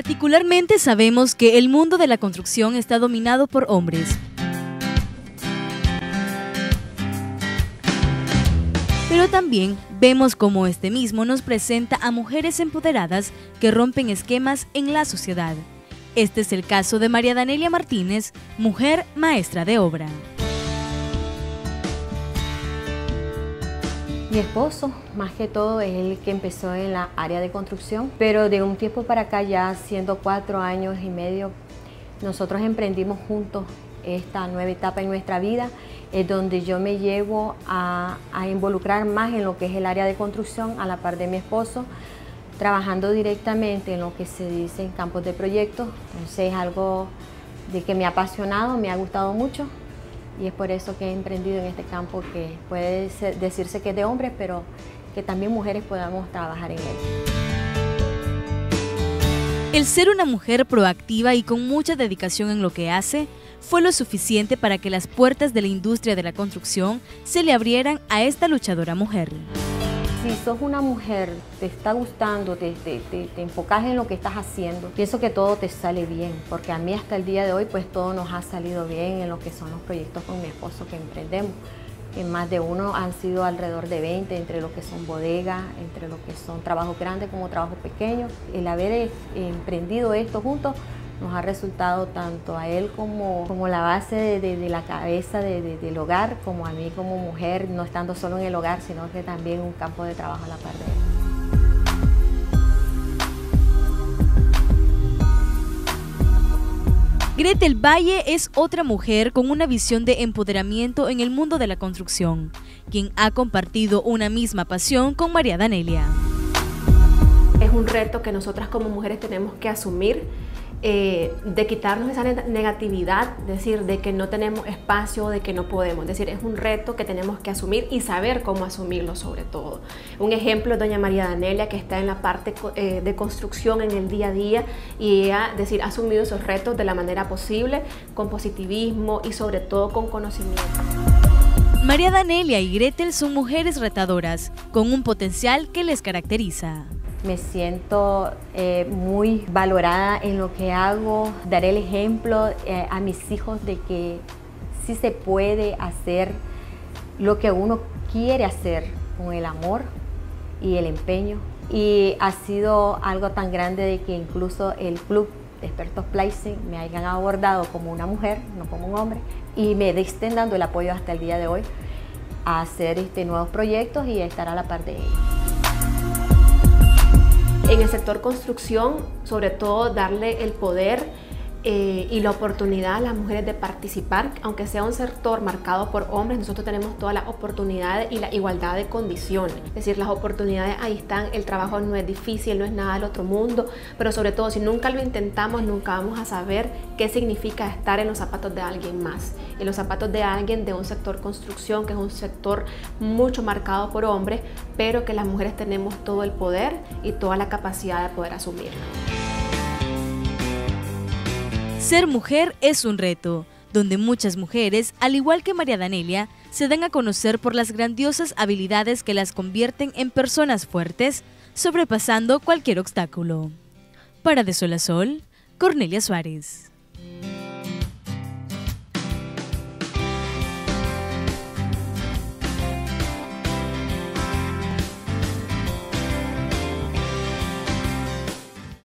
Particularmente sabemos que el mundo de la construcción está dominado por hombres. Pero también vemos cómo este mismo nos presenta a mujeres empoderadas que rompen esquemas en la sociedad. Este es el caso de María Danelia Martínez, mujer maestra de obra. Mi esposo, más que todo, es el que empezó en la área de construcción, pero de un tiempo para acá, ya siendo 4 años y medio, nosotros emprendimos juntos esta nueva etapa en nuestra vida, donde yo me llevo a involucrar más en lo que es el área de construcción a la par de mi esposo, trabajando directamente en lo que se dice en campos de proyectos. Entonces es algo de que me ha apasionado, me ha gustado mucho. Y es por eso que he emprendido en este campo que puede decirse que es de hombres, pero que también mujeres podamos trabajar en él. El ser una mujer proactiva y con mucha dedicación en lo que hace fue lo suficiente para que las puertas de la industria de la construcción se le abrieran a esta luchadora mujer. Si sos una mujer, te está gustando, te enfocas en lo que estás haciendo, pienso que todo te sale bien, porque a mí hasta el día de hoy pues todo nos ha salido bien en lo que son los proyectos con mi esposo que emprendemos. En más de uno han sido alrededor de 20, entre lo que son bodegas, entre lo que son trabajos grandes como trabajos pequeños. El haber emprendido esto juntos nos ha resultado tanto a él como la base de la cabeza del hogar, como a mí como mujer, no estando solo en el hogar, sino que también un campo de trabajo a la par de él. Gretel Valle es otra mujer con una visión de empoderamiento en el mundo de la construcción, quien ha compartido una misma pasión con María Danelia. Es un reto que nosotras como mujeres tenemos que asumir, de quitarnos esa negatividad, es decir, de que no tenemos espacio, de que no podemos. Es decir, es un reto que tenemos que asumir y saber cómo asumirlo sobre todo. Un ejemplo es doña María Danelia, que está en la parte de construcción en el día a día y ella, es decir, ha asumido esos retos de la manera posible, con positivismo y sobre todo con conocimiento. María Danelia y Gretel son mujeres retadoras, con un potencial que les caracteriza. Me siento muy valorada en lo que hago, daré el ejemplo a mis hijos de que sí se puede hacer lo que uno quiere hacer con el amor y el empeño. Y ha sido algo tan grande de que incluso el Club de Expertos Placing me hayan abordado como una mujer, no como un hombre, y me estén dando el apoyo hasta el día de hoy a hacer nuevos proyectos y a estar a la par de ellos. En el sector construcción, sobre todo darle el poder y la oportunidad a las mujeres de participar, aunque sea un sector marcado por hombres, nosotros tenemos todas las oportunidades y la igualdad de condiciones. Es decir, las oportunidades ahí están, el trabajo no es difícil, no es nada del otro mundo, pero sobre todo si nunca lo intentamos, nunca vamos a saber qué significa estar en los zapatos de alguien más, en los zapatos de alguien de un sector construcción, que es un sector mucho marcado por hombres, pero que las mujeres tenemos todo el poder y toda la capacidad de poder asumirlo. Ser mujer es un reto, donde muchas mujeres, al igual que María Danelia, se dan a conocer por las grandiosas habilidades que las convierten en personas fuertes, sobrepasando cualquier obstáculo. Para De Sol a Sol, Cornelia Suárez.